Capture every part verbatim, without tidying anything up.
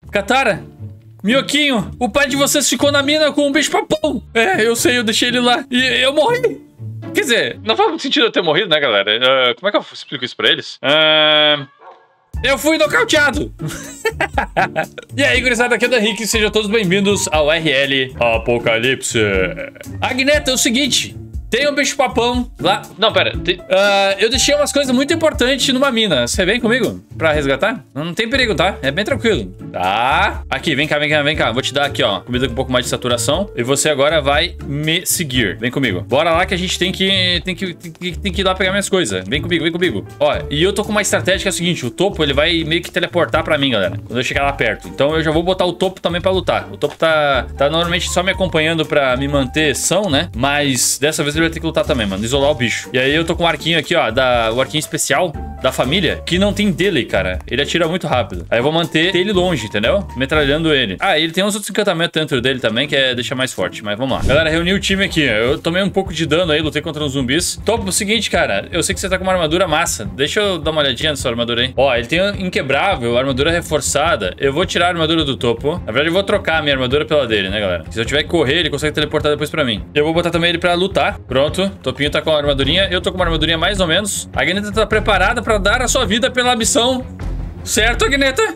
Katara, Mioquinho, o pai de vocês ficou na mina com um bicho-papão. É, eu sei, eu deixei ele lá e eu morri. Quer dizer, não faz muito sentido eu ter morrido, né, galera? Uh, como é que eu explico isso pra eles? Uh, eu fui nocauteado. E aí, gurizada, aqui é o Henrique, sejam todos bem-vindos ao R L Apocalipse. Agneta, é o seguinte... Tem um bicho-papão lá... Não, pera. Tem... Uh, eu deixei umas coisas muito importantes numa mina. Você vem comigo pra resgatar? Não tem perigo, tá? É bem tranquilo. Tá. Aqui, vem cá, vem cá, vem cá. Vou te dar aqui, ó. Comida com um pouco mais de saturação. E você agora vai me seguir. Vem comigo. Bora lá que a gente tem que... Tem que, tem que, tem que ir lá pegar minhas coisas. Vem comigo, vem comigo. Ó, e eu tô com uma estratégia que é o seguinte. O topo, ele vai meio que teleportar pra mim, galera. Quando eu chegar lá perto. Então eu já vou botar o topo também pra lutar. O topo tá... Tá normalmente só me acompanhando pra me manter são, né? Mas dessa vez ele vai ter que lutar também, mano. Isolar o bicho. E aí eu tô com um arquinho aqui, ó. Da, o arquinho especial da família. Que não tem dele, cara. Ele atira muito rápido. Aí eu vou manter ele longe, entendeu? Metralhando ele. Ah, ele tem uns outros encantamentos dentro dele também, que é deixar mais forte. Mas vamos lá. Galera, reuni o time aqui. Eu tomei um pouco de dano aí. Lutei contra uns zumbis. Topo, o seguinte, cara. Eu sei que você tá com uma armadura massa. Deixa eu dar uma olhadinha nessa armadura aí. Ó, ele tem um inquebrável, armadura reforçada. Eu vou tirar a armadura do topo. Na verdade, eu vou trocar a minha armadura pela dele, né, galera? Se eu tiver que correr, ele consegue teleportar depois pra mim. Eu vou botar também ele pra lutar. Pronto. Topinho tá com a armadurinha. Eu tô com uma armadurinha mais ou menos. A Agneta tá preparada pra dar a sua vida pela missão. Certo, Agneta?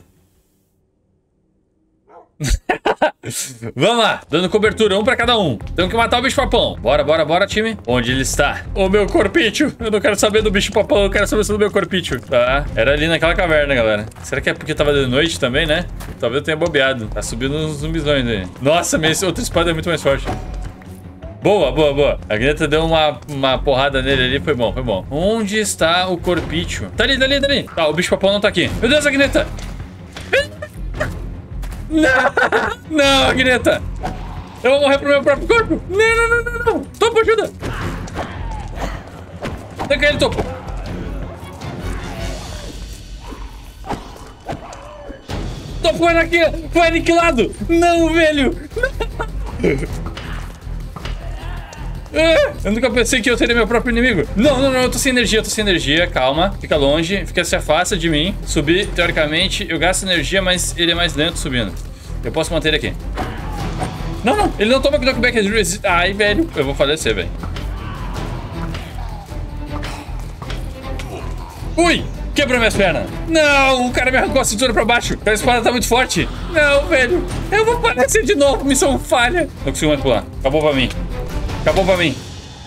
Vamos lá, dando cobertura, um pra cada um. Temos que matar o bicho-papão. Bora, bora, bora, time. Onde ele está? O meu corpício. Eu não quero saber do bicho-papão, eu quero saber do meu corpício. Tá, era ali naquela caverna, galera. Será que é porque tava de noite também, né? Talvez eu tenha bobeado. Tá subindo uns zumbizões aí. Nossa, minha outra espada é muito mais forte. Boa, boa, boa. A Agneta deu uma, uma porrada nele ali. Foi bom, foi bom. Onde está o corpício? Tá ali, tá ali, tá ali. Tá, o bicho-papão não tá aqui. Meu Deus, Agneta. Não, não, Agneta. Eu vou morrer pro meu próprio corpo. Não, não, não, não, não. Topo, ajuda. Tanca ele, Topo. Topo foi, naquele, foi aniquilado. Não, velho. Não. Eu nunca pensei que eu seria meu próprio inimigo. Não, não, não, eu tô sem energia, eu tô sem energia. Calma, fica longe, fica, se afasta de mim. Subir, teoricamente, eu gasto energia, mas ele é mais lento subindo. Eu posso manter ele aqui. Não, não, ele não toma knockback. Ai, velho, eu vou falecer, velho. Ui, quebrou minhas pernas. Não, o cara me arrancou a cintura pra baixo. A espada tá muito forte. Não, velho, eu vou falecer de novo, missão falha. Não consigo mais pular, acabou pra mim. Acabou pra mim.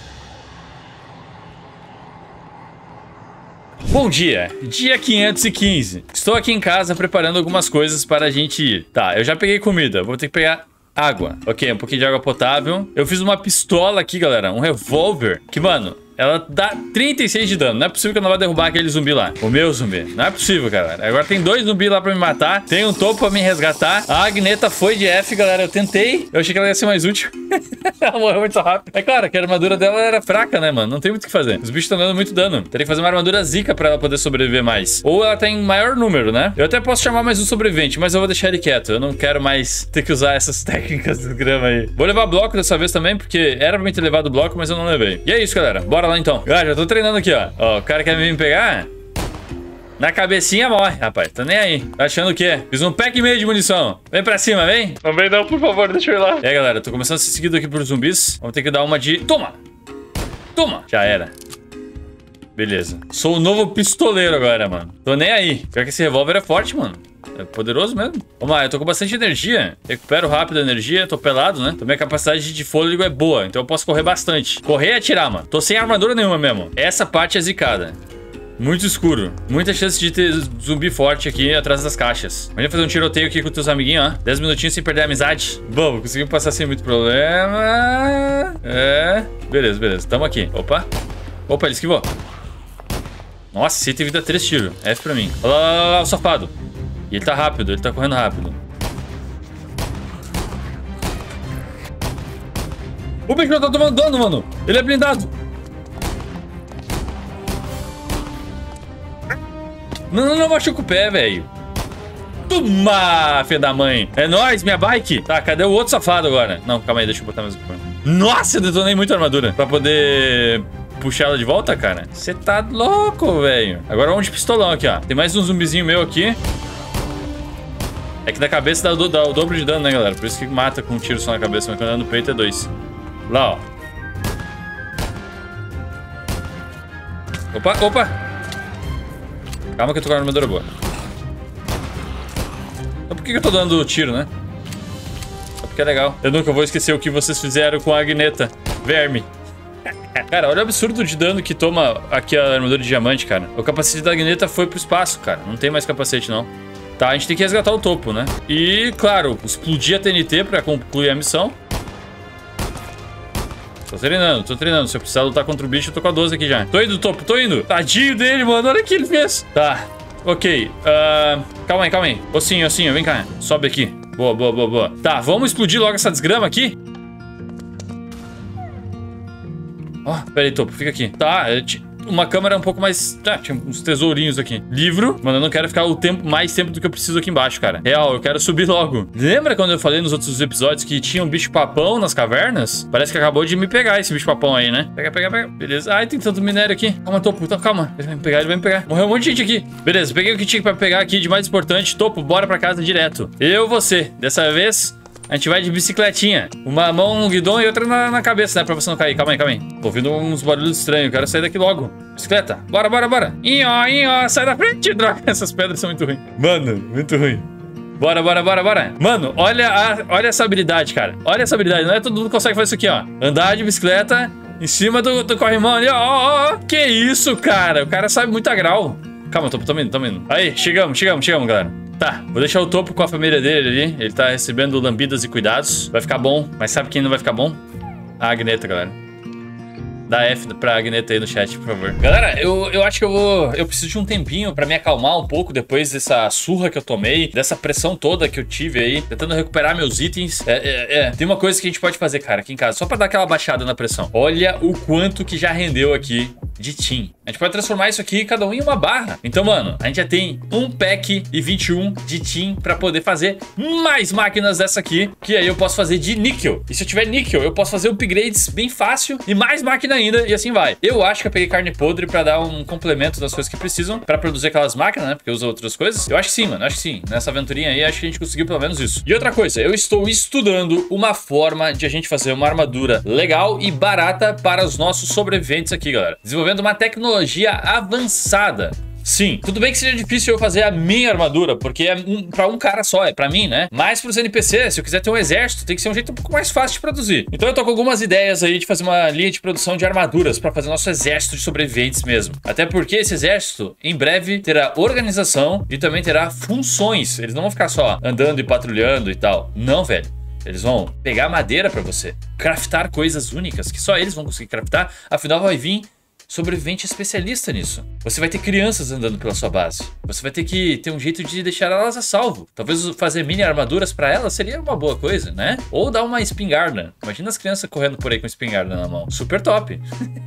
Bom dia, dia quinhentos e quinze. Estou aqui em casa preparando algumas coisas para a gente ir. Tá, eu já peguei comida, vou ter que pegar água. Ok, um pouquinho de água potável. Eu fiz uma pistola aqui, galera, um revólver. Que, mano, ela dá trinta e seis de dano. Não é possível que eu não vá derrubar aquele zumbi lá. O meu zumbi. Não é possível, galera. Agora tem dois zumbis lá pra me matar. Tem um topo pra me resgatar. A Agneta foi de F, galera. Eu tentei. Eu achei que ela ia ser mais útil. Ela morreu muito rápido. É claro que a armadura dela era fraca, né, mano? Não tem muito o que fazer. Os bichos estão dando muito dano. Teria que fazer uma armadura zica pra ela poder sobreviver mais. Ou ela tem maior número, né? Eu até posso chamar mais um sobrevivente, mas eu vou deixar ele quieto. Eu não quero mais ter que usar essas técnicas do grama aí. Vou levar bloco dessa vez também, porque era pra mim ter levado bloco, mas eu não levei. E é isso, galera. Bora lá então. Ah, já tô treinando aqui, ó. Ó, o cara quer me pegar? Na cabecinha morre, rapaz. Tô nem aí. Tá achando o quê? Fiz um pack e meio de munição. Vem pra cima, vem. Não vem não, por favor, deixa eu ir lá. É, galera, tô começando a ser seguido aqui por zumbis. Vamos ter que dar uma de... Toma! Toma! Já era. Beleza. Sou o novo pistoleiro agora, mano. Tô nem aí. Pior que esse revólver é forte, mano. É poderoso mesmo. Vamos lá, eu tô com bastante energia. Recupero rápido a energia, tô pelado, né? Então minha capacidade de fôlego é boa. Então eu posso correr bastante. Correr e atirar, mano. Tô sem armadura nenhuma mesmo. Essa parte é zicada. Muito escuro. Muita chance de ter zumbi forte aqui atrás das caixas. Vamos fazer um tiroteio aqui com teus amiguinhos, ó. dez minutinhos sem perder a amizade. Bom, conseguimos passar sem muito problema. É. Beleza, beleza. Tamo aqui. Opa. Opa, ele esquivou. Nossa, esse tem vida três tiros. F pra mim. Olha lá, lá, lá, lá, o safado. E ele tá rápido, ele tá correndo rápido. O bicho tá tomando dano, mano. Ele é blindado. Não, não, não machuca o pé, velho. Toma, filha da mãe. É nóis, minha bike. Tá, cadê o outro safado agora? Não, calma aí, deixa eu botar mais um pouco. Nossa, eu detonei muita armadura pra poder puxar ela de volta, cara. Você tá louco, velho. Agora vamos de pistolão aqui, ó. Tem mais um zumbizinho meu aqui. É que na cabeça dá, do, dá o dobro de dano, né, galera? Por isso que mata com um tiro só na cabeça, mas quando é no peito é dois. Lá, ó. Opa, opa! Calma que eu tô com a armadura boa. Então por que, que eu tô dando tiro, né? Só porque é legal. Eu nunca vou esquecer o que vocês fizeram com a Agneta. Verme. Cara, olha o absurdo de dano que toma aqui a armadura de diamante, cara. O capacete da Agneta foi pro espaço, cara. Não tem mais capacete, não. Tá, a gente tem que resgatar o topo, né? E, claro, explodir a T N T pra concluir a missão. Tô treinando, tô treinando. Se eu precisar lutar contra o bicho, eu tô com a doze aqui já. Tô indo, topo, tô indo. Tadinho dele, mano. Olha o que ele fez. Tá, ok. Uh, calma aí, calma aí. Ossinho, ossinho, vem cá. Sobe aqui. Boa, boa, boa, boa. Tá, vamos explodir logo essa desgrama aqui. Ó, oh, pera aí, topo, fica aqui. Tá, uma câmera um pouco mais... Ah, tinha uns tesourinhos aqui. Livro. Mano, eu não quero ficar o tempo, mais tempo do que eu preciso aqui embaixo, cara. Real, eu quero subir logo. Lembra quando eu falei nos outros episódios que tinha um bicho-papão nas cavernas? Parece que acabou de me pegar esse bicho-papão aí, né? Pega, pega, pega. Beleza. Ai, tem tanto minério aqui. Calma, topo. Então, calma. Ele vai me pegar, ele vai me pegar. Morreu um monte de gente aqui. Beleza, peguei o que tinha pra pegar aqui de mais importante. Topo, bora pra casa direto. Eu, você. Dessa vez... A gente vai de bicicletinha. Uma mão no guidão e outra na, na cabeça, né? Pra você não cair. Calma aí, calma aí. Tô ouvindo uns barulhos estranhos. Quero sair daqui logo. Bicicleta. Bora, bora, bora. Inho, inho. Sai da frente. Droga. Essas pedras são muito ruins. Mano, muito ruim. Bora, bora, bora, bora. Mano, olha, a, olha essa habilidade, cara. Olha essa habilidade. Não é todo mundo que consegue fazer isso aqui, ó. Andar de bicicleta em cima do, do corrimão ali, ó, ó, ó. Que isso, cara. O cara sabe muito a grau. Calma, tô, tô indo, tô indo. Aí, chegamos, chegamos, chegamos, galera. Tá, vou deixar o topo com a família dele ali. Ele tá recebendo lambidas e cuidados. Vai ficar bom, mas sabe quem não vai ficar bom? A Agneta, galera. Dá F pra Agneta aí no chat, por favor. Galera, eu, eu acho que eu vou... Eu preciso de um tempinho pra me acalmar um pouco depois dessa surra que eu tomei, dessa pressão toda que eu tive aí, tentando recuperar meus itens. É, é, é. Tem uma coisa que a gente pode fazer, cara, aqui em casa, só pra dar aquela baixada na pressão. Olha o quanto que já rendeu aqui de Tim. A gente pode transformar isso aqui, cada um em uma barra. Então, mano, a gente já tem um pack e vinte e um de Tim pra poder fazer mais máquinas dessa aqui, que aí eu posso fazer de níquel. E se eu tiver níquel, eu posso fazer upgrades bem fácil e mais máquina ainda, e assim vai. Eu acho que eu peguei carne podre pra dar um complemento das coisas que precisam pra produzir aquelas máquinas, né? Porque usa outras coisas. Eu acho que sim, mano. Acho que sim. Nessa aventurinha aí, acho que a gente conseguiu pelo menos isso. E outra coisa, eu estou estudando uma forma de a gente fazer uma armadura legal e barata para os nossos sobreviventes aqui, galera. Desenvolvendo uma tecnologia avançada. Sim, tudo bem que seja difícil eu fazer a minha armadura, porque é um, pra um cara só, é pra mim, né? Mas pros N P Cs, se eu quiser ter um exército, tem que ser um jeito um pouco mais fácil de produzir. Então eu tô com algumas ideias aí de fazer uma linha de produção de armaduras pra fazer nosso exército de sobreviventes mesmo. Até porque esse exército, em breve, terá organização e também terá funções. Eles não vão ficar só andando e patrulhando e tal. Não, velho. Eles vão pegar madeira pra você, craftar coisas únicas que só eles vão conseguir craftar, afinal vai vir sobrevivente especialista nisso. Você vai ter crianças andando pela sua base. Você vai ter que ter um jeito de deixar elas a salvo. Talvez fazer mini armaduras pra elas seria uma boa coisa, né? Ou dar uma espingarda. Imagina as crianças correndo por aí com espingarda na mão. Super top.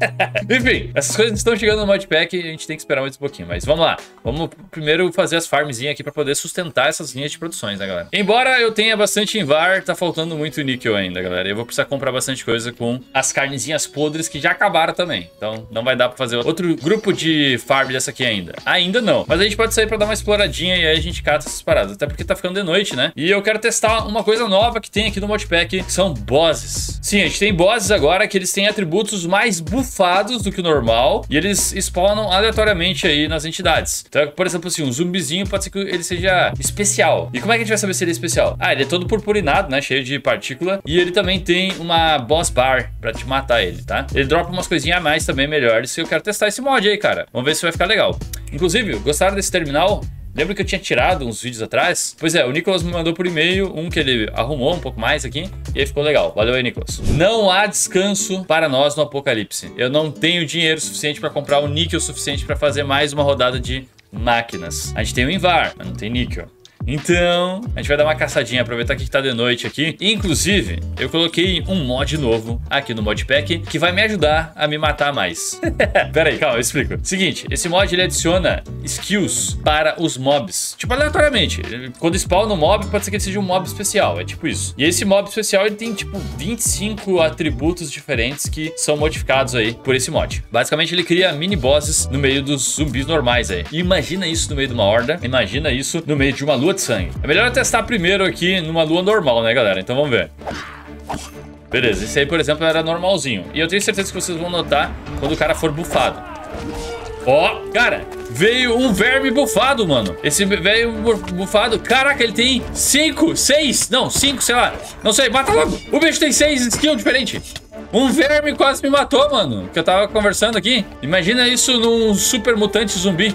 Enfim, essas coisas estão chegando no modpack e a gente tem que esperar mais um pouquinho. Mas vamos lá. Vamos primeiro fazer as farmzinhas aqui pra poder sustentar essas linhas de produções, né, galera? Embora eu tenha bastante invar, tá faltando muito níquel ainda, galera. Eu vou precisar comprar bastante coisa com as carnezinhas podres que já acabaram também. Então não vai dá pra fazer outro grupo de farm dessa aqui ainda. Ainda não. Mas a gente pode sair pra dar uma exploradinha e aí a gente cata essas paradas. Até porque tá ficando de noite, né? E eu quero testar uma coisa nova que tem aqui no modpack, que são bosses. Sim, a gente tem bosses agora que eles têm atributos mais bufados do que o normal. E eles spawnam aleatoriamente aí nas entidades. Então, por exemplo, assim, um zumbizinho pode ser que ele seja especial. E como é que a gente vai saber se ele é especial? Ah, ele é todo purpurinado, né? Cheio de partícula. E ele também tem uma boss bar pra te matar ele, tá? Ele dropa umas coisinhas a mais também melhores. Eu quero testar esse mod aí, cara. Vamos ver se vai ficar legal. Inclusive, gostaram desse terminal? Lembra que eu tinha tirado uns vídeos atrás? Pois é, o Nicolas me mandou por e-mail um que ele arrumou um pouco mais aqui e aí ficou legal. Valeu aí, Nicolas. Não há descanso para nós no apocalipse. Eu não tenho dinheiro suficiente para comprar o níquel suficiente para fazer mais uma rodada de máquinas. A gente tem o Invar, mas não tem níquel. Então, a gente vai dar uma caçadinha, aproveitar que tá de noite aqui. Inclusive, eu coloquei um mod novo aqui no modpack que vai me ajudar a me matar mais. Pera aí, calma, eu explico. Seguinte, esse mod ele adiciona skills para os mobs. Tipo, aleatoriamente. Quando spawna um mob, pode ser que ele seja um mob especial. É tipo isso. E esse mob especial, ele tem tipo vinte e cinco atributos diferentes que são modificados aí por esse mod. Basicamente, ele cria mini bosses no meio dos zumbis normais aí. E imagina isso no meio de uma horda. Imagina isso no meio de uma luta Lua de sangue. É melhor eu testar primeiro aqui numa lua normal, né, galera? Então vamos ver. Beleza, esse aí, por exemplo, era normalzinho. E eu tenho certeza que vocês vão notar quando o cara for bufado. Ó, oh, cara, veio um verme bufado, mano. Esse veio bufado. Caraca, ele tem cinco, seis. Não, cinco, sei lá. Não sei, mata logo. O bicho tem seis skills diferentes. Um verme quase me matou, mano. Que eu tava conversando aqui. Imagina isso num super mutante zumbi.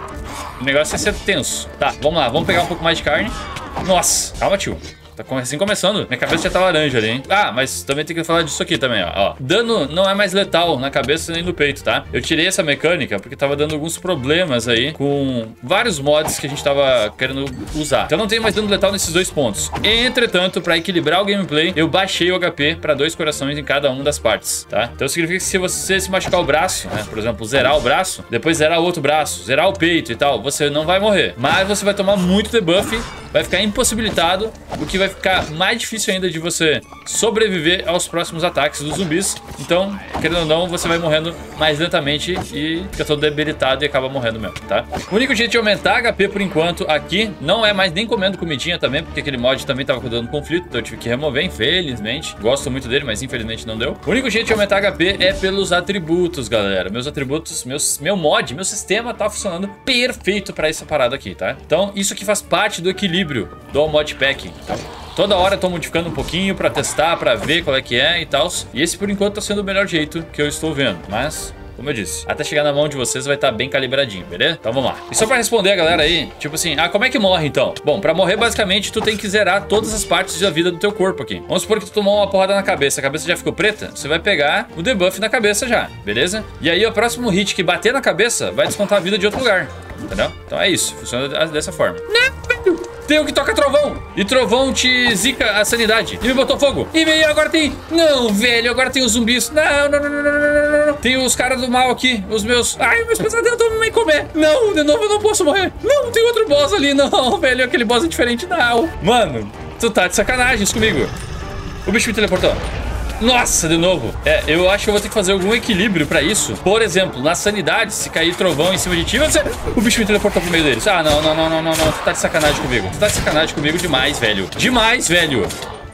O negócio ia ser tenso. Tá, vamos lá, vamos pegar um pouco mais de carne. Nossa, calma, tio. Tá assim começando. Minha cabeça já tá laranja ali, hein? Ah, mas também tem que falar disso aqui também, ó. ó. Dano não é mais letal na cabeça nem no peito, tá? Eu tirei essa mecânica porque tava dando alguns problemas aí com vários mods que a gente tava querendo usar. Então não tem mais dano letal nesses dois pontos. Entretanto, pra equilibrar o gameplay, eu baixei o H P pra dois corações em cada uma das partes, tá? Então significa que se você se machucar o braço, né? Por exemplo, zerar o braço, depois zerar o outro braço, zerar o peito e tal, você não vai morrer. Mas você vai tomar muito debuff, vai ficar impossibilitado, o que vai ficar mais difícil ainda de você sobreviver aos próximos ataques dos zumbis. Então, querendo ou não, você vai morrendo mais lentamente e fica todo debilitado e acaba morrendo mesmo, tá? O único jeito de aumentar H P por enquanto aqui não é mais nem comendo comidinha também, porque aquele mod também tava dando conflito, então eu tive que remover, infelizmente. Gosto muito dele, mas infelizmente não deu. O único jeito de aumentar H P é pelos atributos, galera. Meus atributos, meus, meu mod, meu sistema tá funcionando perfeito pra essa parada aqui, tá? Então, isso aqui faz parte do equilíbrio do mod pack, tá? Toda hora eu tô modificando um pouquinho pra testar, pra ver qual é que é e tal. E esse, por enquanto, tá sendo o melhor jeito que eu estou vendo. Mas, como eu disse, até chegar na mão de vocês vai estar bem calibradinho, beleza? Então vamos lá. E só pra responder a galera aí, tipo assim, ah, como é que morre então? Bom, pra morrer, basicamente, tu tem que zerar todas as partes da vida do teu corpo aqui. Vamos supor que tu tomou uma porrada na cabeça, a cabeça já ficou preta, você vai pegar o debuff na cabeça já, beleza? E aí, o próximo hit que bater na cabeça vai descontar a vida de outro lugar, entendeu? Então é isso, funciona dessa forma. Não, velho! Tem o que toca trovão. E trovão te zica a sanidade. E me botou fogo. E veio, agora tem... Não, velho, agora tem os zumbis. Não, não, não, não, não, não, não. Tem os caras do mal aqui. Os meus... Ai, meus pesadelos estão me comer. Não, de novo eu não posso morrer. Não, tem outro boss ali. Não, velho, aquele boss é diferente. Não. Mano, tu tá de sacanagem comigo. O bicho me teleportou. Nossa, de novo. É, eu acho que eu vou ter que fazer algum equilíbrio pra isso. Por exemplo, na sanidade, se cair trovão em cima de ti, você... o bicho me teleportou pro meio deles. Ah, não, não, não, não, não, não. Tu tá de sacanagem comigo. Tu tá de sacanagem comigo demais, velho. Demais, velho.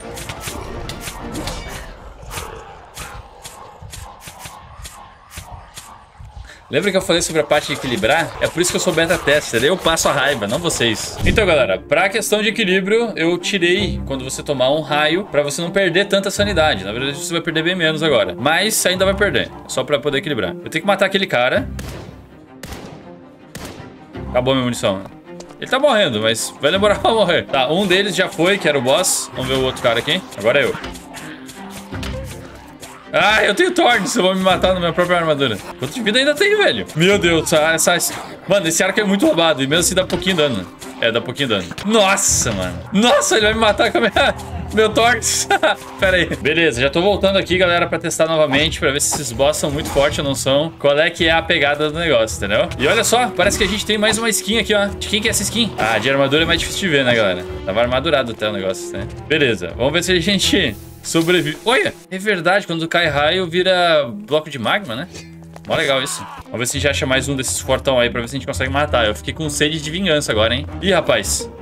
Lembra que eu falei sobre a parte de equilibrar? É por isso que eu sou beta tester, eu passo a raiva, não vocês. Então, galera, pra questão de equilíbrio, eu tirei quando você tomar um raio pra você não perder tanta sanidade. Na verdade, você vai perder bem menos agora. Mas ainda vai perder, só pra poder equilibrar. Eu tenho que matar aquele cara. Acabou a minha munição. Ele tá morrendo, mas vai demorar pra morrer. Tá, um deles já foi, que era o boss. Vamos ver o outro cara aqui. Agora é eu. Ah, eu tenho Thorns, eu vou me matar na minha própria armadura. Quanto de vida ainda tem, velho? Meu Deus, essa, essa... Mano, esse arco é muito roubado. E mesmo assim dá pouquinho dano. É, dá pouquinho dano. Nossa, mano. Nossa, ele vai me matar com a minha... meu Thorns. Pera aí. Beleza, já tô voltando aqui, galera, pra testar novamente, pra ver se esses boss são muito fortes ou não são. Qual é que é a pegada do negócio, entendeu? E olha só, parece que a gente tem mais uma skin aqui, ó. De quem que é essa skin? Ah, de armadura é mais difícil de ver, né, galera? Tava armadurado até o negócio, né? Beleza, vamos ver se a gente... sobrevive. Olha, é verdade, quando cai raio vira bloco de magma, né? Mó legal isso. Vamos ver se a gente acha mais um desses fortão aí pra ver se a gente consegue matar. Eu fiquei com sede de vingança agora, hein? Ih, rapaz.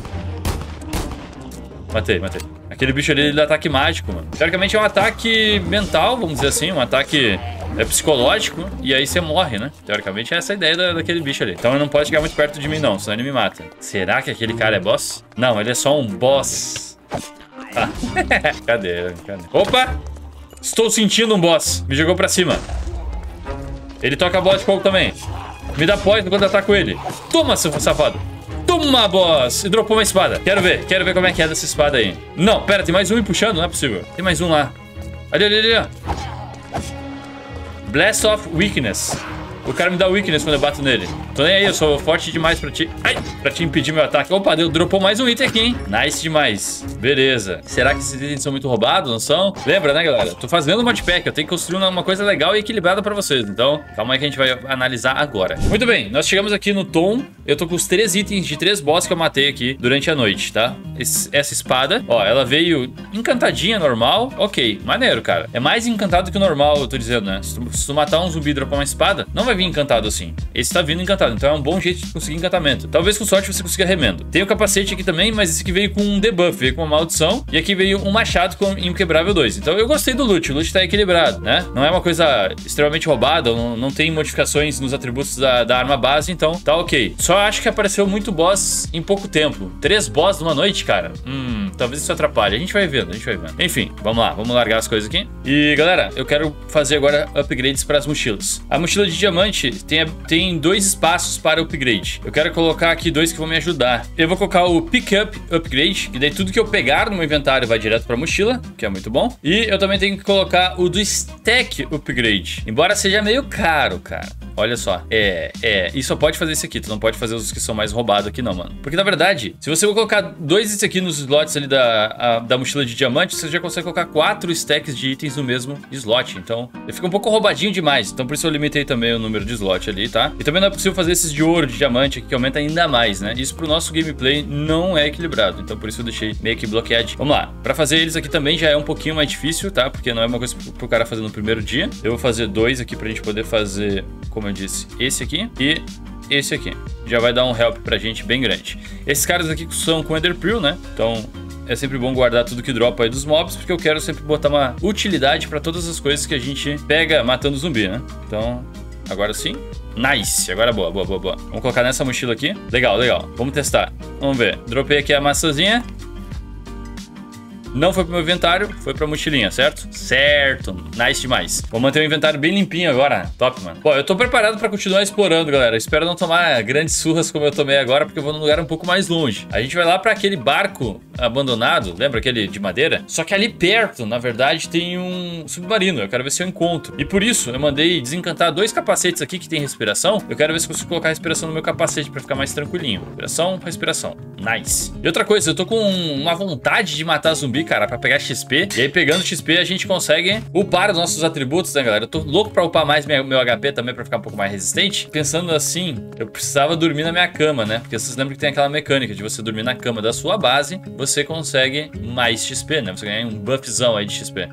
Matei, matei. Aquele bicho ali, ele dá ataque mágico, mano. Teoricamente é um ataque mental, vamos dizer assim. Um ataque é, psicológico. E aí você morre, né? Teoricamente é essa a ideia da, daquele bicho ali. Então ele não pode chegar muito perto de mim, não. Senão ele me mata. Será que aquele cara é boss? Não, ele é só um boss. Ah. Cadê? Cadê? Opa! Estou sentindo um boss. Me jogou pra cima. Ele toca a bola de fogo também. Me dá poison quando eu ataco ele. Toma, seu safado. Toma, boss. E dropou uma espada. Quero ver. Quero ver como é que é dessa espada aí. Não, pera. Tem mais um me puxando. Não é possível. Tem mais um lá. Ali, ali, ali, ó. Blast of Weakness. O cara me dá weakness quando eu bato nele. Tô nem aí, eu sou forte demais pra ti. Ai, pra te impedir meu ataque. Opa, deu, dropou mais um item aqui, hein? Nice demais. Beleza. Será que esses itens são muito roubados, não são? Lembra, né, galera? Tô fazendo um modpack. Eu tenho que construir uma coisa legal e equilibrada pra vocês. Então, calma aí que a gente vai analisar agora. Muito bem, nós chegamos aqui no tom. Eu tô com os três itens de três boss que eu matei aqui durante a noite, tá? Esse, essa espada, ó, ela veio encantadinha, normal. Ok, maneiro, cara. É mais encantado que o normal, eu tô dizendo, né? Se tu, se tu matar um zumbi e dropar uma espada, não vai vir encantado assim. Esse tá vindo encantado, então é um bom jeito de conseguir encantamento. Talvez com sorte você consiga remendo. Tem o capacete aqui também, mas esse aqui veio com um debuff, veio com uma maldição. E aqui veio um machado com Inquebrável dois. Então eu gostei do loot, o loot tá equilibrado, né? Não é uma coisa extremamente roubada, não, não tem modificações nos atributos da, da arma base, então tá ok. Só acho que apareceu muito boss em pouco tempo. Três boss numa noite, cara. Hum, talvez isso atrapalhe. A gente vai vendo, a gente vai vendo. Enfim, vamos lá, vamos largar as coisas aqui. E galera, eu quero fazer agora upgrades para as mochilas. A mochila de diamante tem, tem dois espaços para upgrade. Eu quero colocar aqui dois que vão me ajudar. Eu vou colocar o Pickup Upgrade, que daí tudo que eu pegar no meu inventário vai direto para a mochila, que é muito bom. E eu também tenho que colocar o do Stack Upgrade, embora seja meio caro, cara. Olha só, é, é, e só pode fazer esse aqui, tu não pode fazer os que são mais roubados aqui não, mano. Porque na verdade, se você colocar dois desse aqui nos slots ali da, a, da mochila de diamante, você já consegue colocar quatro stacks de itens no mesmo slot. Então, ele fica um pouco roubadinho demais. Então por isso eu limitei também o número de slot ali, tá? E também não é possível fazer esses de ouro, de diamante aqui, que aumenta ainda mais, né? Isso pro nosso gameplay não é equilibrado. Então por isso eu deixei meio que bloqueado. Vamos lá, pra fazer eles aqui também já é um pouquinho mais difícil, tá? Porque não é uma coisa pro, pro cara fazer no primeiro dia. Eu vou fazer dois aqui pra gente poder fazer, como eu disse, esse aqui e esse aqui. Já vai dar um help pra gente bem grande. Esses caras aqui são com Ender Pearl, né? Então é sempre bom guardar tudo que dropa aí dos mobs, porque eu quero sempre botar uma utilidade pra todas as coisas que a gente pega matando zumbi, né? Então, agora sim. Nice, agora boa, boa, boa, boa. Vamos colocar nessa mochila aqui. Legal, legal. Vamos testar. Vamos ver. Dropei aqui a maçãzinha. Não foi pro meu inventário, foi pra mochilinha, certo? Certo, nice demais. Vou manter o inventário bem limpinho agora. Top, mano. Bom, eu tô preparado pra continuar explorando, galera. Espero não tomar grandes surras como eu tomei agora, porque eu vou num lugar um pouco mais longe. A gente vai lá pra aquele barco abandonado, lembra aquele de madeira? Só que ali perto, na verdade, tem um submarino. Eu quero ver se eu encontro. E por isso, eu mandei desencantar dois capacetes aqui que tem respiração. Eu quero ver se eu consigo colocar respiração no meu capacete pra ficar mais tranquilinho. Respiração, respiração. Nice. E outra coisa, eu tô com uma vontade de matar zumbi, cara, pra pegar X P. E aí, pegando X P, a gente consegue upar os nossos atributos, né, galera? Eu tô louco pra upar mais meu, meu H P também, pra ficar um pouco mais resistente. Pensando assim, eu precisava dormir na minha cama, né? Porque vocês lembram que tem aquela mecânica de você dormir na cama da sua base, você consegue mais X P, né? Você ganha um buffzão aí de X P.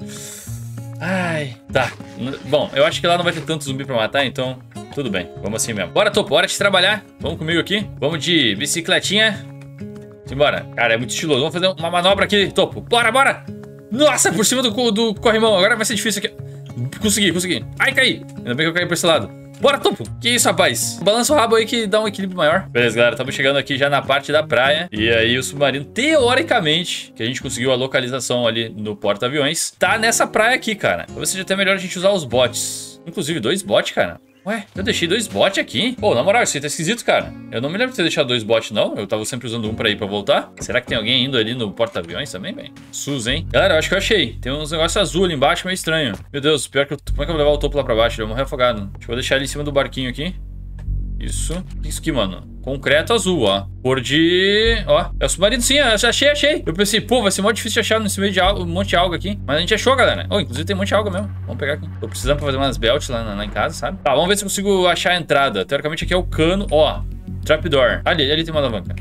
Ai, tá. Bom, eu acho que lá não vai ter tanto zumbi pra matar, então tudo bem. Vamos assim mesmo. Bora, Topo, hora de trabalhar. Vamos comigo aqui. Vamos de bicicletinha. Simbora. Cara, é muito estiloso. Vamos fazer uma manobra aqui, Topo. Bora, bora. Nossa, por cima do, do corrimão. Agora vai ser difícil aqui. Consegui, consegui. Ai, caí. Ainda bem que eu caí pra esse lado. Bora, Topo. Que isso, rapaz? Balança o rabo aí que dá um equilíbrio maior. Beleza, galera. Estamos chegando aqui já na parte da praia. E aí o submarino, teoricamente, que a gente conseguiu a localização ali no porta-aviões, tá nessa praia aqui, cara. Talvez seja até melhor a gente usar os bots. Inclusive, dois bots, cara. Ué, eu deixei dois bots aqui? Pô, na moral, isso aí tá esquisito, cara. Eu não me lembro de ter deixado dois bots, não. Eu tava sempre usando um pra ir pra voltar. Será que tem alguém indo ali no porta-aviões também, velho? Sus, hein? Galera, eu acho que eu achei. Tem uns negócios azul ali embaixo, meio estranho. Meu Deus, pior que eu... Como é que eu vou levar o Topo lá pra baixo? Ele vai morrer afogado. Deixa eu vou deixar ele em cima do barquinho aqui. Isso. Isso aqui, mano. Concreto azul, ó. Cor de... Ó, é o submarino sim, eu achei, achei. Eu pensei, pô, vai ser muito difícil de achar nesse meio de alga, um monte de alga aqui. Mas a gente achou, galera. Oh, inclusive tem um monte de alga mesmo. Vamos pegar aqui. Tô precisando pra fazer umas belts lá, lá em casa, sabe? Tá, vamos ver se eu consigo achar a entrada. Teoricamente aqui é o cano. Ó, trapdoor. Ali, ali tem uma alavanca.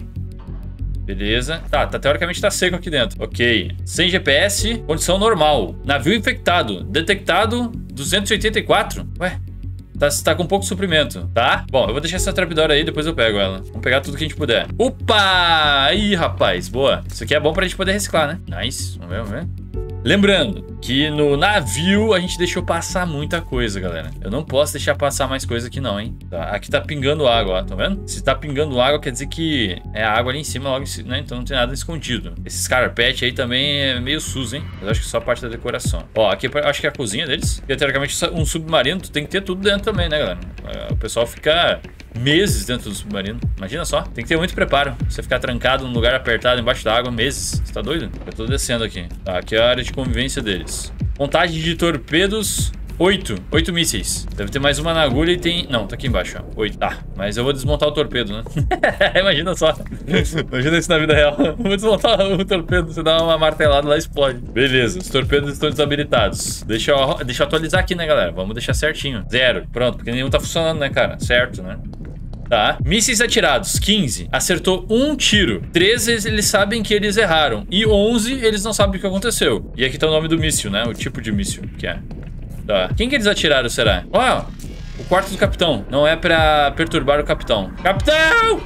Beleza. Tá, tá, teoricamente tá seco aqui dentro. Ok. Sem G P S, condição normal. Navio infectado. Detectado duzentos e oitenta e quatro. Ué? Tá, tá com pouco suprimento, tá? Bom, eu vou deixar essa trapdoor aí, depois eu pego ela. Vamos pegar tudo que a gente puder. Opa! Aí, rapaz, boa. Isso aqui é bom pra gente poder reciclar, né? Nice. Vamos ver, vamos ver. Lembrando que no navio a gente deixou passar muita coisa, galera. Eu não posso deixar passar mais coisa aqui não, hein? Tá, aqui tá pingando água, ó, tá vendo? Se tá pingando água, quer dizer que é a água ali em cima, logo em cima, né? Então não tem nada escondido. Esses carpete aí também é meio sus, hein? Mas acho que só parte da decoração. Ó, aqui acho que é a cozinha deles. Porque, teoricamente, um submarino, tu tem que ter tudo dentro também, né, galera? O pessoal fica meses dentro do submarino. Imagina só. Tem que ter muito preparo. Você ficar trancado num lugar apertado embaixo da água meses. Você tá doido? Eu tô descendo aqui. Tá, aqui é a área de convivência deles. Contagem de torpedos, oito. Oito mísseis. Deve ter mais uma na agulha e tem... Não, tá aqui embaixo, ó. Oito. Tá, mas eu vou desmontar o torpedo, né? Imagina só. Imagina isso na vida real. Vou desmontar o torpedo. Você dá uma martelada lá e explode. Beleza, os torpedos estão desabilitados. Deixa eu, deixa eu atualizar aqui, né, galera? Vamos deixar certinho. Zero. Pronto, porque nenhum tá funcionando, né, cara? Certo, né? Tá. Mísseis atirados, quinze. Acertou um tiro. treze eles sabem que eles erraram. E onze eles não sabem o que aconteceu. E aqui tá o nome do míssil, né? O tipo de míssil que é. Tá. Quem que eles atiraram, será? Ó, o o quarto do capitão. Não é pra perturbar o capitão. Capitão!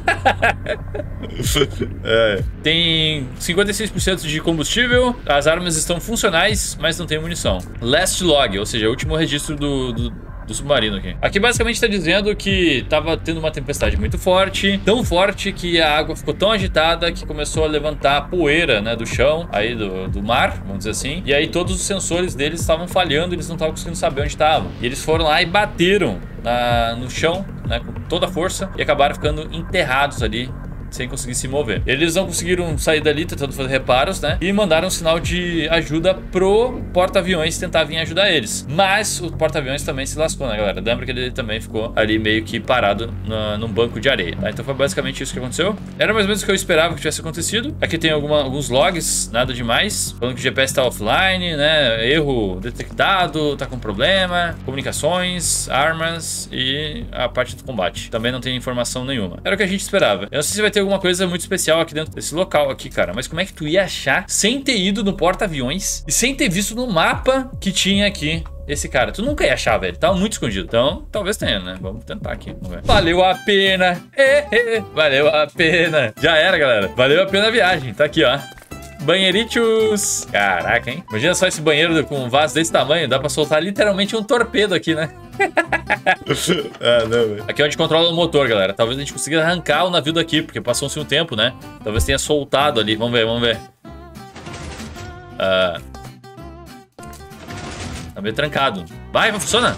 É. Tem cinquenta e seis por cento de combustível. As armas estão funcionais, mas não tem munição. Last log, ou seja, o último registro do... do do submarino aqui. Aqui basicamente tá dizendo que tava tendo uma tempestade muito forte, tão forte que a água ficou tão agitada que começou a levantar poeira, né, do chão, aí do, do mar, vamos dizer assim. E aí todos os sensores deles estavam falhando, eles não estavam conseguindo saber onde estavam. E eles foram lá e bateram na, no chão, né, com toda a força e acabaram ficando enterrados ali, sem conseguir se mover. Eles não conseguiram sair dali, tentando fazer reparos, né? E mandaram um sinal de ajuda pro porta-aviões tentar vir ajudar eles. Mas o porta-aviões também se lascou, né, galera? Lembra que ele também ficou ali meio que parado na, num banco de areia, tá? Então foi basicamente isso que aconteceu. Era mais ou menos o que eu esperava que tivesse acontecido. Aqui tem alguma, alguns logs, nada demais. Falando que o G P S tá offline, né? Erro detectado, tá com problema. Comunicações, armas e a parte do combate. Também não tem informação nenhuma. Era o que a gente esperava. Eu não sei se vai ter alguma coisa muito especial aqui dentro desse local aqui, cara. Mas como é que tu ia achar sem ter ido no porta-aviões e sem ter visto no mapa que tinha aqui esse cara? Tu nunca ia achar, velho. Tava muito escondido. Então, talvez tenha, né? Vamos tentar aqui. Vamos ver. Valeu a pena. Valeu a pena. Já era, galera. Valeu a pena a viagem. Tá aqui, ó. Banheiritos. Caraca, hein? Imagina só esse banheiro com um vaso desse tamanho. Dá pra soltar literalmente um torpedo aqui, né? Ah, não, velho. Aqui é onde controla o motor, galera. Talvez a gente consiga arrancar o navio daqui, porque passou-se um tempo, né? Talvez tenha soltado ali. Vamos ver, vamos ver. Ah... Tá meio trancado. Vai, vai, funciona.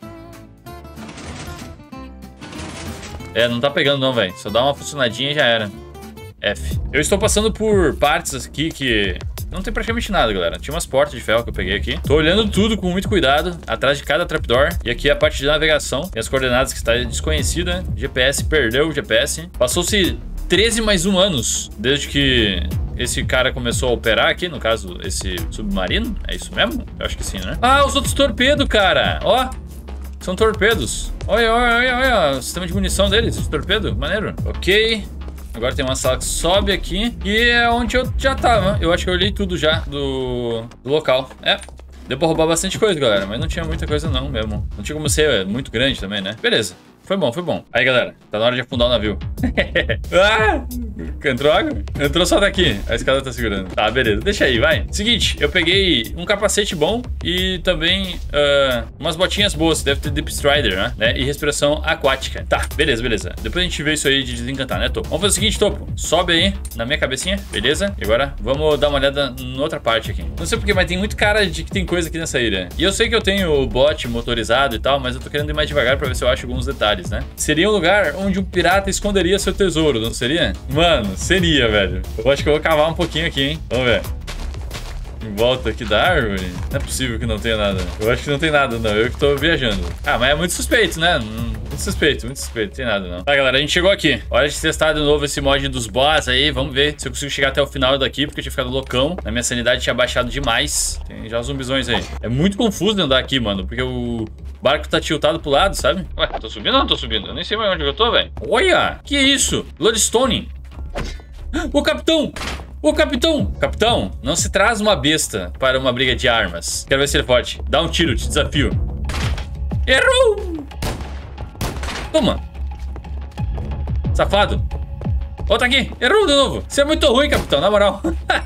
É, não tá pegando não, velho. Só dá uma funcionadinha e já era. F. Eu estou passando por partes aqui que... não tem praticamente nada, galera. Tinha umas portas de ferro que eu peguei aqui. Tô olhando tudo com muito cuidado, atrás de cada trapdoor. E aqui é a parte de navegação. Tem as coordenadas que está desconhecida. G P S, perdeu o G P S. Passou-se treze mais um anos desde que esse cara começou a operar aqui, no caso, esse submarino. É isso mesmo? Eu acho que sim, né? Ah, os outros torpedos, cara. Ó, são torpedos. Olha, olha, olha, olha o sistema de munição deles, esse torpedo. Maneiro. Ok. Agora tem uma sala que sobe aqui. E é onde eu já tava. Eu acho que eu olhei tudo já do, do local. É. Deu pra roubar bastante coisa, galera. Mas não tinha muita coisa não mesmo. Não tinha como ser muito grande também, né? Beleza. Foi bom, foi bom. Aí, galera, tá na hora de afundar o navio. Ah! Entrou água? Entrou só daqui. A escada tá segurando. Tá, beleza. Deixa aí, vai. Seguinte, eu peguei um capacete bom e também uh, umas botinhas boas. Deve ter Deep Strider, né? né? E respiração aquática. Tá, beleza, beleza. Depois a gente vê isso aí de desencantar, né, Topo? Vamos fazer o seguinte, Topo. Sobe aí na minha cabecinha, beleza? E agora vamos dar uma olhada em outra parte aqui. Não sei porquê, mas tem muito cara de que tem coisa aqui nessa ilha. E eu sei que eu tenho o bot motorizado e tal, mas eu tô querendo ir mais devagar pra ver se eu acho alguns detalhes. Né? Seria um lugar onde um pirata esconderia seu tesouro, não seria? Mano, seria, velho. Eu acho que eu vou cavar um pouquinho aqui, hein? Vamos ver. Em volta aqui da árvore. Não é possível que não tenha nada. Eu acho que não tem nada, não. Eu que tô viajando. Ah, mas é muito suspeito, né? Muito suspeito, muito suspeito. Não tem nada, não. Tá, galera, a gente chegou aqui. Hora de testar de novo esse mod dos boss aí. Vamos ver se eu consigo chegar até o final daqui, porque eu tinha ficado loucão. A minha sanidade tinha baixado demais. Tem já os zumbizões aí. É muito confuso andar aqui, mano, porque o barco tá tiltado pro lado, sabe? Ué, tô subindo ou não tô subindo? Eu nem sei mais onde eu tô, velho. Olha! Que isso? Bloodstone! O capitão! O capitão! Capitão, não se traz uma besta para uma briga de armas. Quero ver se ele pode. Dá um tiro, te desafio. Errou! Toma! Safado! Volta aqui! Errou de novo! Você é muito ruim, capitão, na moral.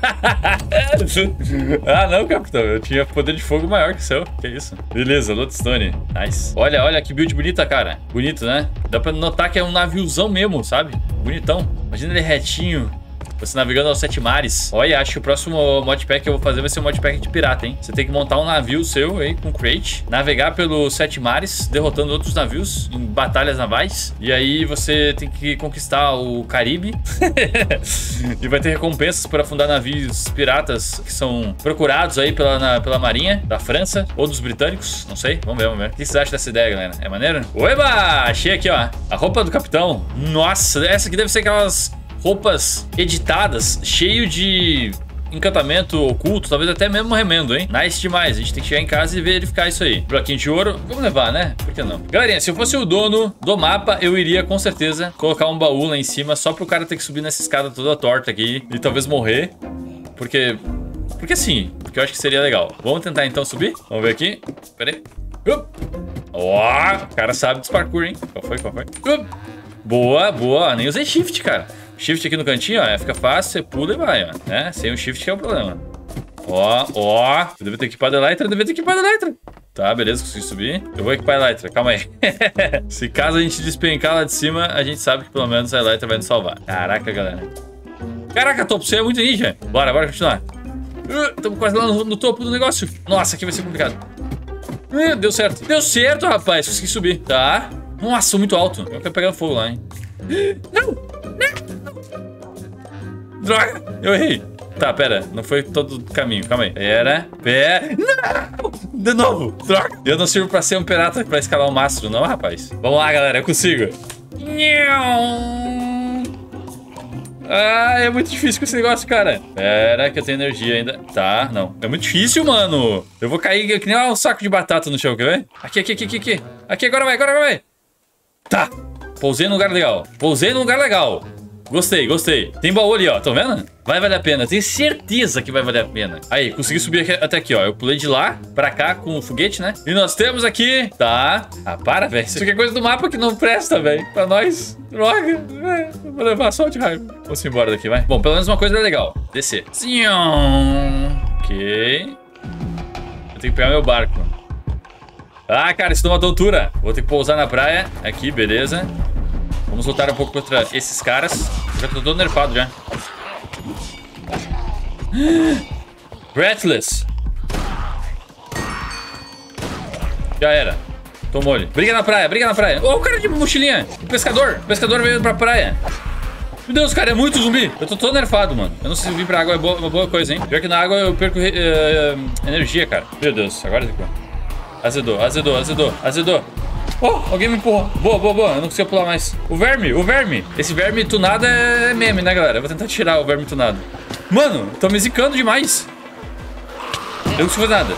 Ah, não, capitão. Eu tinha poder de fogo maior que o seu. Que isso? Beleza, Bloodstone. Nice. Olha, olha que build bonita, cara. Bonito, né? Dá pra notar que é um naviozão mesmo, sabe? Bonitão. Imagina ele retinho. Você navegando aos sete mares. Olha, acho que o próximo modpack que eu vou fazer vai ser um modpack de pirata, hein? Você tem que montar um navio seu aí com crate, navegar pelos sete mares, derrotando outros navios em batalhas navais. E aí você tem que conquistar o Caribe. E vai ter recompensas por afundar navios piratas que são procurados aí pela, na, pela marinha da França ou dos britânicos. Não sei, vamos ver, vamos ver. O que vocês acham dessa ideia, galera? É maneiro? Oeba! Achei aqui, ó. A roupa do capitão. Nossa, essa aqui deve ser aquelas roupas editadas, cheio de encantamento oculto, talvez até mesmo remendo, hein? Nice demais, a gente tem que chegar em casa e verificar isso aí. Bloquinho de ouro, vamos levar, né? Por que não? Galerinha, se eu fosse o dono do mapa, eu iria com certeza colocar um baú lá em cima, só pro cara ter que subir nessa escada toda torta aqui e talvez morrer. Porque... Porque sim, porque eu acho que seria legal. Vamos tentar então subir? Vamos ver aqui. Pera aí. Uh! Ó, o cara sabe dos parkour, hein? Qual foi, qual foi? Uh, boa, boa. Nem usei shift, cara. Shift aqui no cantinho, ó. Fica fácil, você pula e vai, ó. Né? Sem o shift que é o problema. Ó, ó. Eu devo ter equipado a Elytra, eu devo ter equipado a Elytra. Tá, beleza, consegui subir. Eu vou equipar a Elytra, calma aí. Se caso a gente despencar lá de cima, a gente sabe que pelo menos a Elytra vai nos salvar. Caraca, galera. Caraca, Topo, você é muito ninja. Bora, bora continuar. Estamos uh, quase lá no, no topo do negócio. Nossa, aqui vai ser complicado. Uh, deu certo. Deu certo, rapaz. Consegui subir. Tá. Nossa, muito alto. Eu quero pegar fogo lá, hein. Não! Não! Droga! Eu errei. Tá, pera. Não foi todo o caminho. Calma aí. Pera. Pera. Não! De novo. Droga. Eu não sirvo pra ser um pirata pra escalar o mastro, não, rapaz. Vamos lá, galera. Eu consigo. Ah, é muito difícil com esse negócio, cara. Pera, que eu tenho energia ainda. Tá, não. É muito difícil, mano. Eu vou cair que nem um saco de batata no chão, quer ver? Aqui, aqui, aqui, aqui, aqui. Aqui, agora vai, agora vai. Tá. Pousei num lugar legal. Pousei num lugar legal. Gostei, gostei. Tem baú ali, ó. Tão vendo? Vai valer a pena. Tenho certeza que vai valer a pena. Aí, consegui subir aqui, até aqui, ó. Eu pulei de lá pra cá com o foguete, né? E nós temos aqui... Tá. Ah, para, velho. Isso aqui é coisa do mapa que não presta, velho. Pra nós. Droga. É, vou levar só de raiva. Vamos embora daqui, vai. Bom, pelo menos uma coisa legal. Descer. Ok. Eu tenho que pegar meu barco. Ah, cara, isso dá uma tontura. Vou ter que pousar na praia. Aqui, beleza. Vamos lutar um pouco contra esses caras. Já tô todo nerfado já. Breathless. Já era. Tomou ele. Briga na praia, briga na praia. Ô, oh, o cara de mochilinha. O pescador. O pescador veio pra praia. Meu Deus, cara, é muito zumbi. Eu tô todo nerfado, mano. Eu não sei se vir pra água é boa, uma boa coisa, hein. Pior que na água eu perco uh, uh, energia, cara. Meu Deus, agora azedou, azedou, azedou, azedou. Oh, alguém me empurrou. Boa, boa, boa. Eu não consigo pular mais. O verme, o verme. Esse verme tunado é meme, né, galera? Eu vou tentar tirar o verme tunado. Mano, tô me zicando demais. Eu não consigo fazer nada.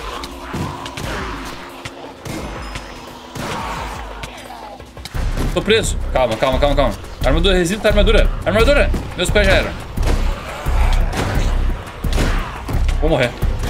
Tô preso. Calma, calma, calma, calma. Armadura, resista, armadura. Armadura. Meus pés já eram. Vou morrer.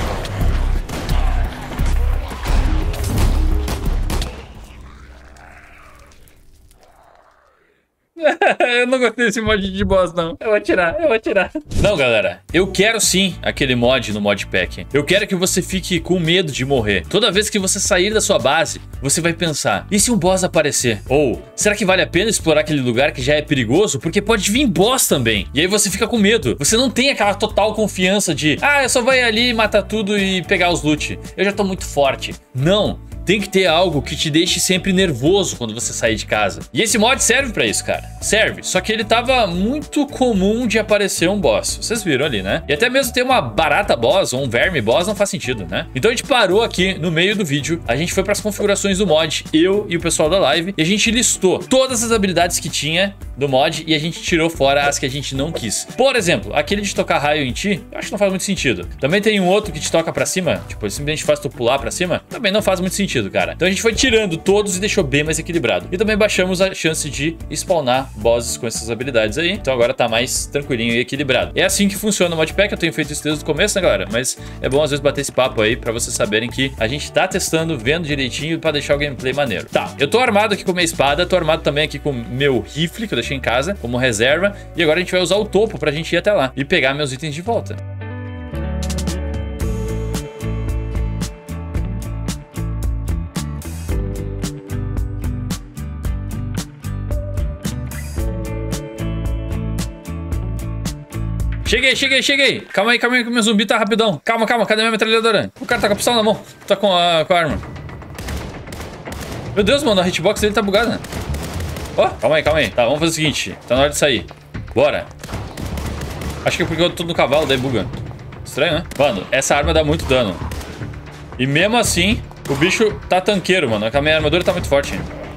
Eu não gostei desse mod de boss, não. Eu vou tirar, eu vou tirar. Não, galera. Eu quero sim aquele mod no modpack. Eu quero que você fique com medo de morrer. Toda vez que você sair da sua base, você vai pensar, e se um boss aparecer? Ou, será que vale a pena explorar aquele lugar que já é perigoso? Porque pode vir boss também. E aí você fica com medo. Você não tem aquela total confiança de, ah, eu só vou ir ali, matar tudo e pegar os loot. Eu já tô muito forte. Não. Tem que ter algo que te deixe sempre nervoso quando você sair de casa. E esse mod serve pra isso, cara. Serve. Só que ele tava muito comum de aparecer um boss. Vocês viram ali, né? E até mesmo ter uma barata boss ou um verme boss não faz sentido, né? Então a gente parou aqui no meio do vídeo. A gente foi pras configurações do mod, eu e o pessoal da live. E a gente listou todas as habilidades que tinha do mod e a gente tirou fora as que a gente não quis. Por exemplo, aquele de tocar raio em ti, eu acho que não faz muito sentido. Também tem um outro que te toca pra cima, tipo, ele simplesmente faz tu pular pra cima. Também não faz muito sentido, cara. Então a gente foi tirando todos e deixou bem mais equilibrado. E também baixamos a chance de spawnar bosses com essas habilidades aí. Então agora tá mais tranquilinho e equilibrado. É assim que funciona o modpack. Eu tenho feito isso desde o começo, né, galera? Mas é bom às vezes bater esse papo aí pra vocês saberem que a gente tá testando, vendo direitinho pra deixar o gameplay maneiro. Tá, eu tô armado aqui com minha espada. Tô armado também aqui com meu rifle, que eu deixei em casa como reserva. E agora a gente vai usar o topo pra gente ir até lá e pegar meus itens de volta. Cheguei, cheguei, cheguei. Calma aí, calma aí que meu zumbi tá rapidão. Calma, calma, cadê minha metralhadora? O cara tá com a pistola na mão. Tá com a, com a arma. Meu Deus, mano, a hitbox dele tá bugada. Ó, oh, calma aí, calma aí. Tá, vamos fazer o seguinte. Tá na hora de sair. Bora. Acho que é porque eu tô no cavalo, daí buga. Estranho, né? Mano, essa arma dá muito dano. E mesmo assim, o bicho tá tanqueiro, mano. A minha armadura tá muito forte.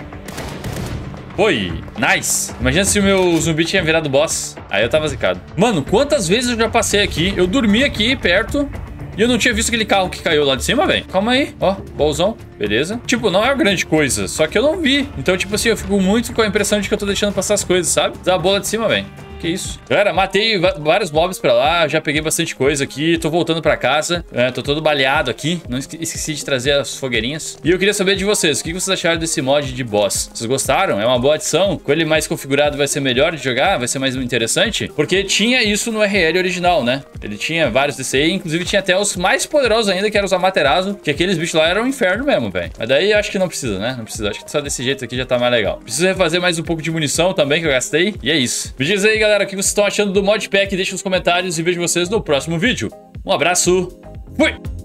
Oi, nice. Imagina se o meu zumbi tinha virado boss. Aí eu tava zicado. Mano, quantas vezes eu já passei aqui? Eu dormi aqui perto e eu não tinha visto aquele carro que caiu lá de cima, velho. Calma aí. Ó, bolzão. Beleza. Tipo, não é uma grande coisa, só que eu não vi. Então, tipo assim, eu fico muito com a impressão de que eu tô deixando passar as coisas, sabe? Dá a bola de cima, velho. Que isso? Galera, matei vários mobs pra lá, já peguei bastante coisa aqui, tô voltando pra casa, é, tô todo baleado aqui, não esqueci de trazer as fogueirinhas. E eu queria saber de vocês, o que vocês acharam desse mod de boss? Vocês gostaram? É uma boa adição? Com ele mais configurado vai ser melhor de jogar? Vai ser mais interessante? Porque tinha isso no R L original, né? Ele tinha vários desse aí, inclusive tinha até os mais poderosos ainda, que eram os Amaterasu, que aqueles bichos lá eram um inferno mesmo, velho. Mas daí eu acho que não precisa, né? Não precisa, acho que só desse jeito aqui já tá mais legal. Preciso refazer mais um pouco de munição também, que eu gastei. E é isso. Me diz aí, galera, o que vocês estão achando do modpack, deixa nos comentários e vejo vocês no próximo vídeo. Um abraço, fui!